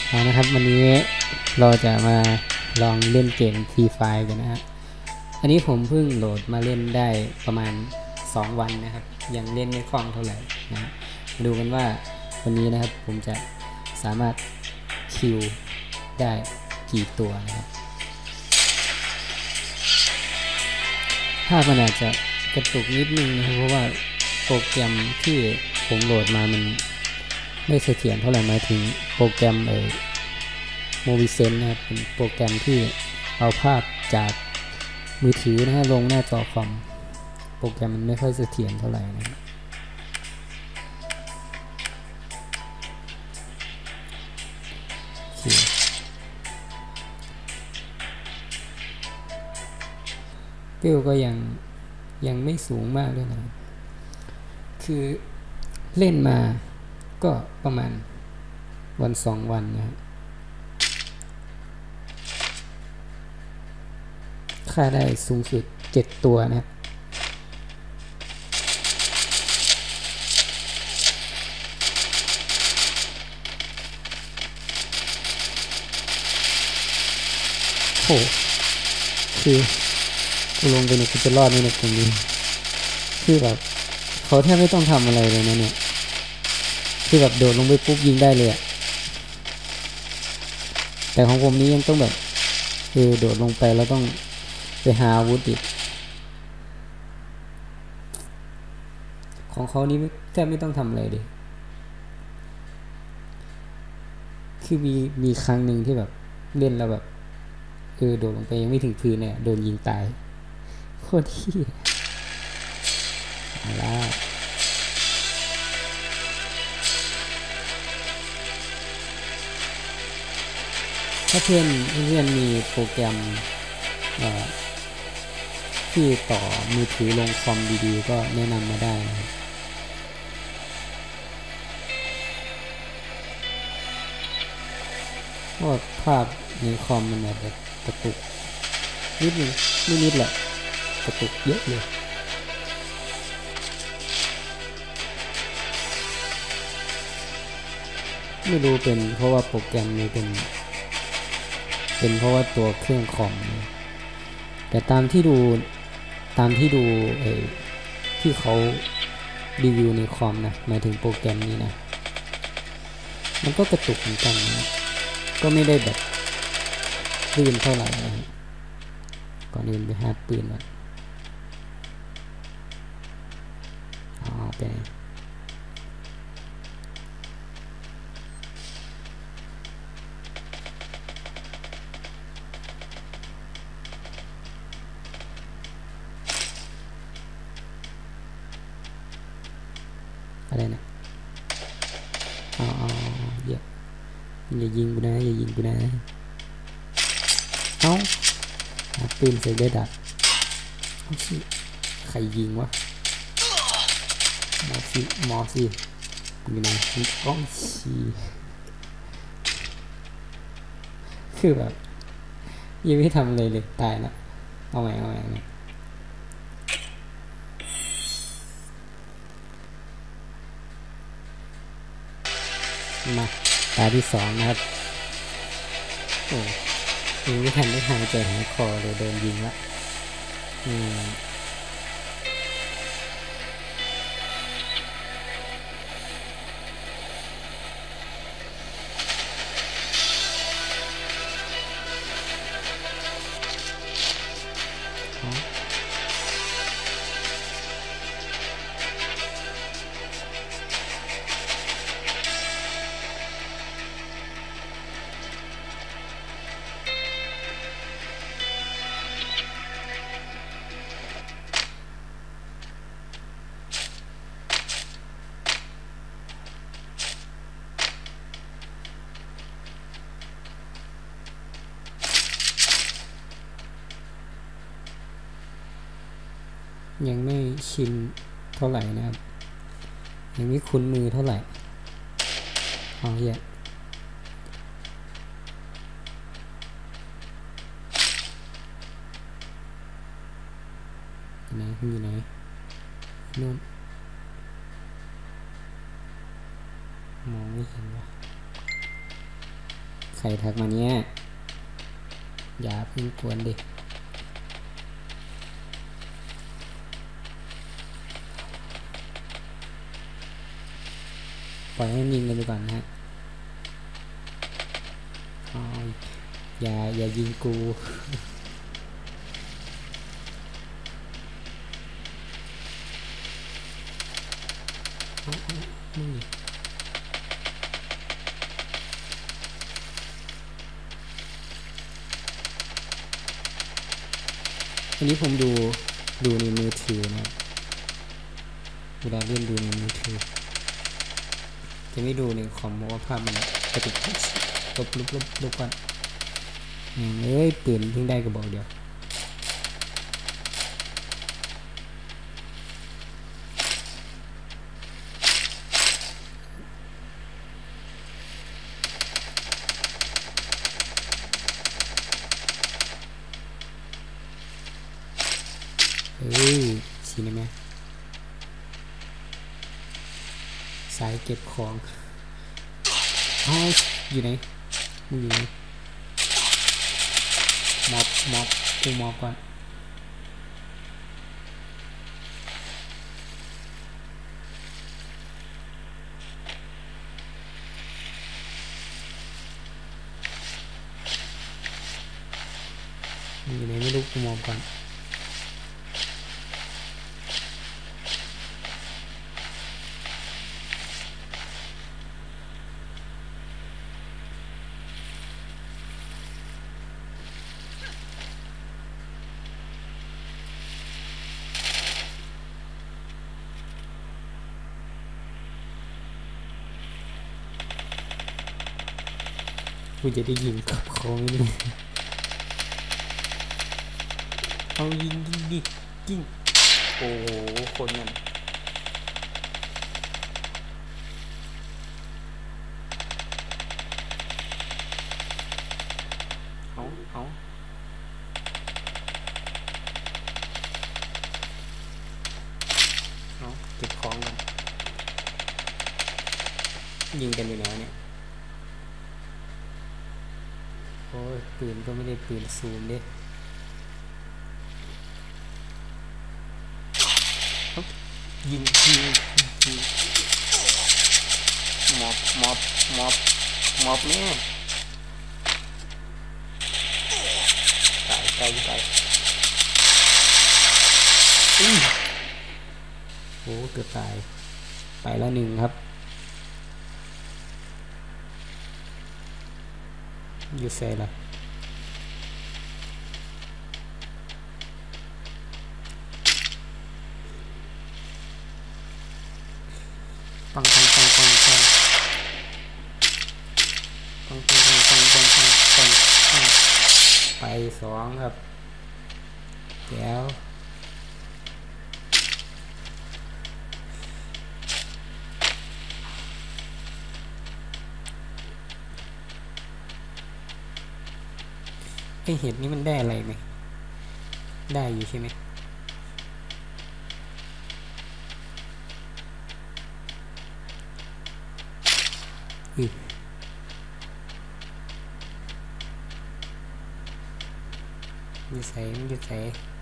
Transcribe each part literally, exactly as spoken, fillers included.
เอานะครับวันนี้เราจะมาลองเล่นเกม ฟรี ไฟร์ กันนะฮะอันนี้ผมเพิ่งโหลดมาเล่นได้ประมาณสองวันนะครับยังเล่นไม่คล่องเท่าไหร่นะมาดูกันว่าวันนี้นะครับผมจะสามารถคิวได้กี่ตัวนะครับภาพมันอาจจะกระตุกนิดนึงนะครับเพราะว่าโปรแกรมที่ผมโหลดมามันไม่เสถียรเท่าไหร่หมายถึงโปรแกรมเอ่อโมวิเซนนะครับเป็นโปรแกรมที่เอาภาพจากมือถือนะฮะลงหน้าจอคอมโปรแกรมมันไม่ค่อยเสถียรเท่าไหร่นะเปรี้ยวก็ยังยังไม่สูงมากด้วยนะคือเล่นมาก็ประมาณวันสองวันนะค่าได้สูงสุดเจ็ดตัวนะโอ้คือกูลงไปเนี่ยกูจะรอดไหมเนี่ยตรงนี้คือแบบเขาแทบไม่ต้องทำอะไรเลยนะเนี่ยคือแบบโดดลงไปปุ๊บยิงได้เลยอะแต่ของผมนี้ยังต้องแบบคือโดดลงไปแล้วต้องไปหาอาวุธอีกของเขานี้แทบไม่ต้องทำอะไรเลยคือมีมีครั้งหนึ่งที่แบบเล่นแล้วแบบเออโดดลงไปยังไม่ถึงพื้นเนี่ยโดนยิงตายโคตรที่เอาละถ้าเพื่อนเพื่อนมีโปรแกรมที่ต่อมือถือลงคอมดีๆก็แนะนำมาได้นะเพราะภาพในคอมมันแบบกระตุกนิดนึงไม่นิดแหละกระตุกเยอะเลยไม่รู้เป็นเพราะว่าโปรแกรมนี้เป็นเป็นเพราะว่าตัวเครื่องคอมแต่ตามที่ดูตามที่ดูไอ้ที่เขารีวิวในคอมนะหมายถึงโปรแกรมนี้นะมันก็กระตุกเหมือนกันนะก็ไม่ได้แบบลื่นเท่าไหร่นะก่อนอื่นไปหาปืนก่อนอ๋อไปอะไรนะอ๋อเยอะอย่ายิงกูนะอย่ายิงกูนะเอ้าหาปืนใส่ได้ดักเอาสิใครยิงวะมอสิมอสิอยู่ไหนมีกล้องชีคือแบบยังไม่ทำเลยเลยตายแล้วเอาใหม่เอาใหม่เอาใหม่มาตาที่สองนะครับโอ้ยังไม่ทันได้หายใจหายคอเลยโดนยิงละอืมยังไม่ชินเท่าไหร่นะครับยังไม่คุ้นมือเท่าไหร่อ๋อเหี้ยไหนอยู่ไหนนู่นมองไม่เห็นวะใครทักมาเนี้ยอย่าเพิ่งกวนดิปล่อยให้ยิงกันไปก่อนนะฮะอย่าอย่ายิงกูอันนี้ผมดูดูในมือถือนะเวลาเล่นดูในมือถือจะไม่ดูในคอมเพราะว่าภาพมันกระตุกลบลบลบลบก่อนเอ้ยปืนเพิ่งได้กระบอกเดียวเฮ้ยสีนี่ไหมสายเก็บของอ้าวอยู่ไหนมึงอยู่ไหนมอบมอบกูมอบก่อนมึงอยู่ไหนไม่รู้กูมอบก่อนกูจะได้ยิงกับเขาไหมเนี่ยเอายิงยิงดิยิงโอ้โหคนนั้นเอาเอาเอาเก็บของกันยิงกันอยู่แล้วเนี่ยโอ้ยปืนก็ไม่ได้ปืนซูมเด้ยิงยิงยิงมอบมอบมอบมอบเนี่ยตายตายตายอุ้ยโอ้เกือบตายไปแล้วหนึ่งครับอยู่เซ่ละปังปังปังปังปังปังปังปังปังปังปังปังไปสองครับแล้วไอเห็ดนี้มันได้อะไรไหมได้อยู่ใช่ไหมอือมีใส่มีใส่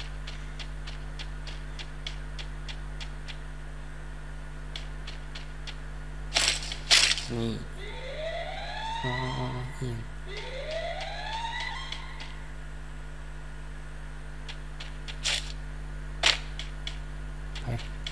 นี่อ๋ออ๋อเอียงไป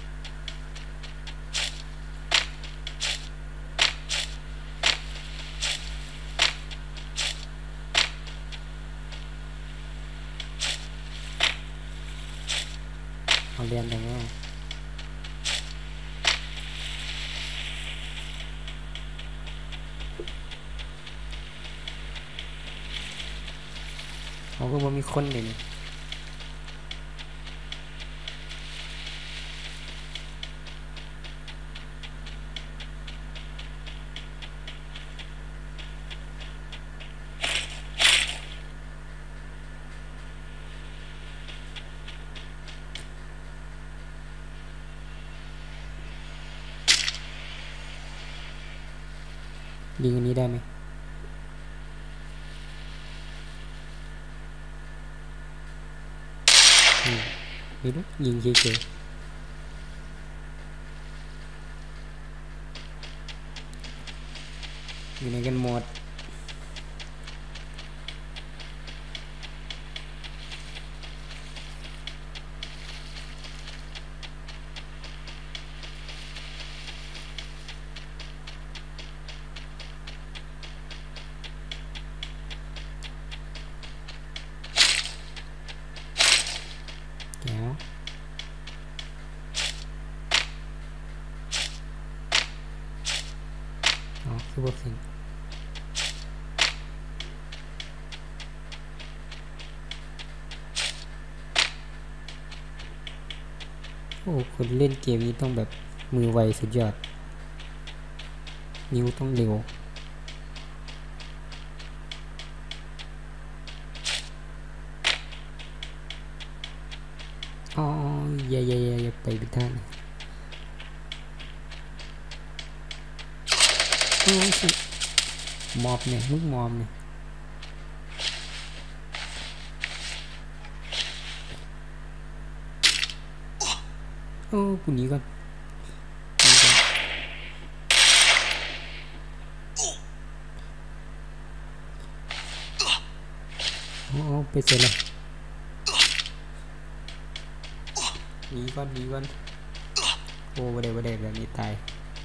เอาเรียนได้ไงเขาก็บ่มีคนเลยนี่ยิงอันนี้ได้ไหมไม่รู้ยิงเฉยๆอยู่ในกันหมดแล้วอ๋อคือพวกสิ่งโอ้คนเล่นเกมนี้ต้องแบบมือไวสุดยอดนิ้วต้องเร็วอ๋ออย่าอย่าอย่าอย่าไปบิดท่านโอ้สิมอบเนี่ยมึงมอบเนี่ยโอ้กูหนีก่อนโอ้ไปเสร็จแล้วหนีก่อนหนีก่อนโอ้บ่ได้บ่ได้แบบนี้ตาย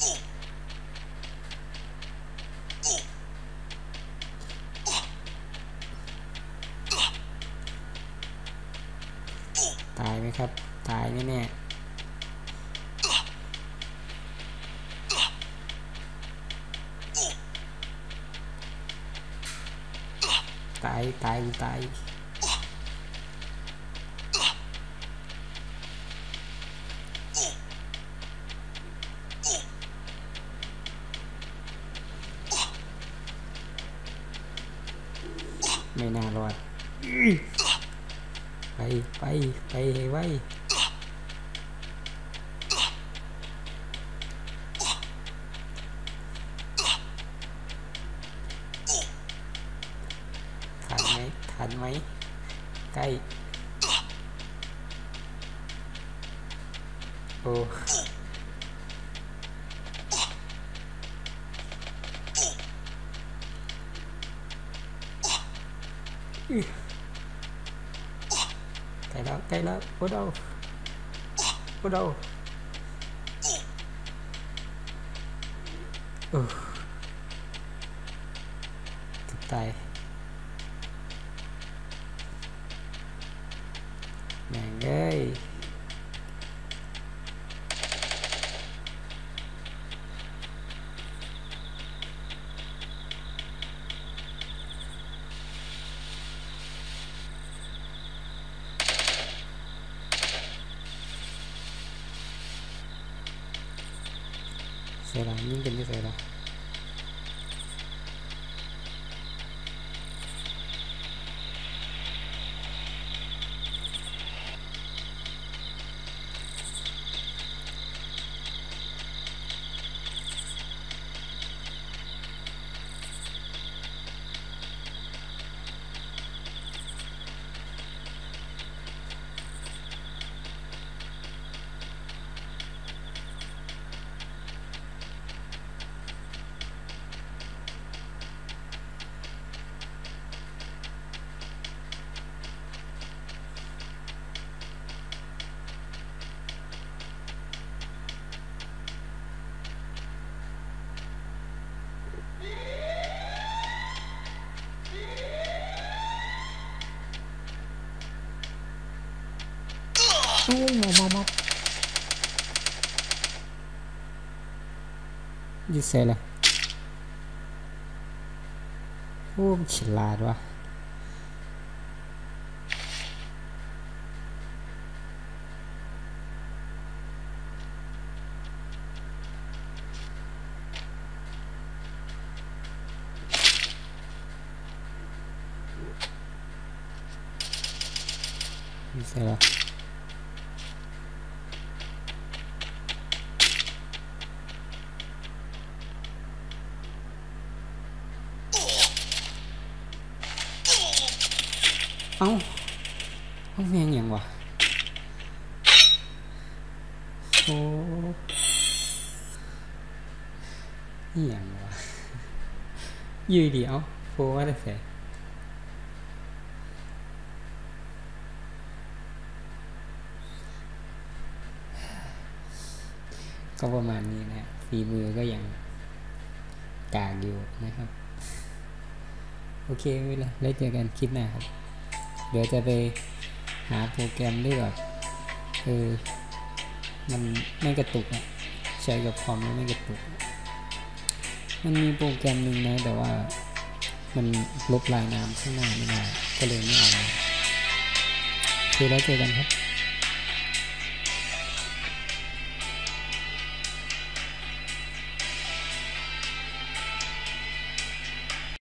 ตายไหมครับตายแน่ๆตายตายตายไม่น่ารอดไปไปไปให้ไวทันไหมทันไหมใกล้โอ้ใกล้แล้วใกล้แล้วโอ้เดาโอ้เดาเออตายแม่งเอ้ยเสียละยิ่งเป็นที่เสียละโอ้มอมอมอยิ่งเสียละโอ้ฉลาดว่ะยิ่งเสียละเอ้าเอาแม่งอย่างวะอ้นี่อย่างวะยืดดีเอาโฟว่าได้แสก็ประมาณนี้นะฝีมือก็ยังกากอยู่นะครับโอเคไม่เป็นไรแล้วเจอกันคลิปหน้าครับเดี๋ยวจะไปหาโปรแกรมที่แบบเออมันไม่กระตุกอะใช้กับคอมแล้วไม่กระตุกมันมีโปรแกรมหนึ่งนะแต่ว่ามันลบลายน้ำข้างหน้าไม่ได้ก็เลยไม่เอาคือแล้วเจอกันครับ